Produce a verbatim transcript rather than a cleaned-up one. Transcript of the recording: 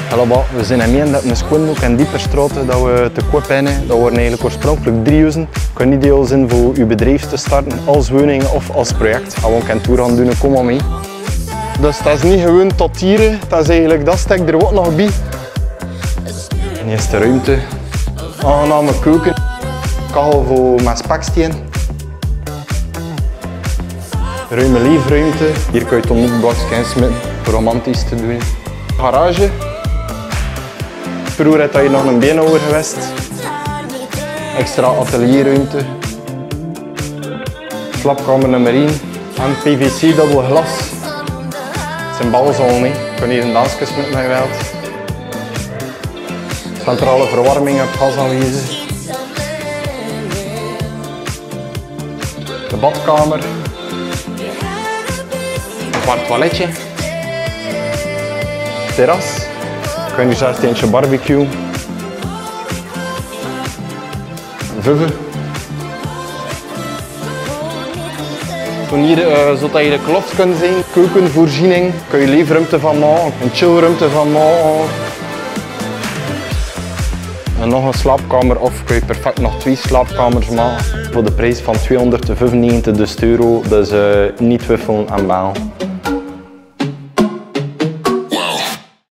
Hallo, we zijn in Meen dat een schoonboek en dieperstraten dat we te koop hebben. Dat waren eigenlijk oorspronkelijk drie huizen. Het kan ideaal zijn voor uw bedrijf te starten, als woning of als project. Als we een kantoor gaan doen, kom maar mee. Dus dat is niet gewoon tot hier, dat is eigenlijk dat stek er ook nog bij. En hier is de ruimte. Aangename keuken. Kachel voor met spekstenen. Ruime leefruimte. Hier kun je het omhoekblokje insmitten voor romantisch te doen. Garage. Vroeger had je nog een beenhouwer geweest. Extra atelierruimte. Slaapkamer nummer één. En P V C dubbel glas. Het zijn balzon, je kan hier een dansje met mij geweld. Centrale verwarming op gas aanwezig. De badkamer. Een apart toiletje. Terras. Je kan hier zelfs eentje barbecue. Veuve. Van hier uh, zodat je de kloft kunt zijn. Keukenvoorziening. Kun je leefruimte van maken. Een chillruimte van maken. En nog een slaapkamer of kun je perfect nog twee slaapkamers maken. Voor de prijs van tweehonderdvijfennegentig euro. Dus uh, niet twijfelen aan bellen.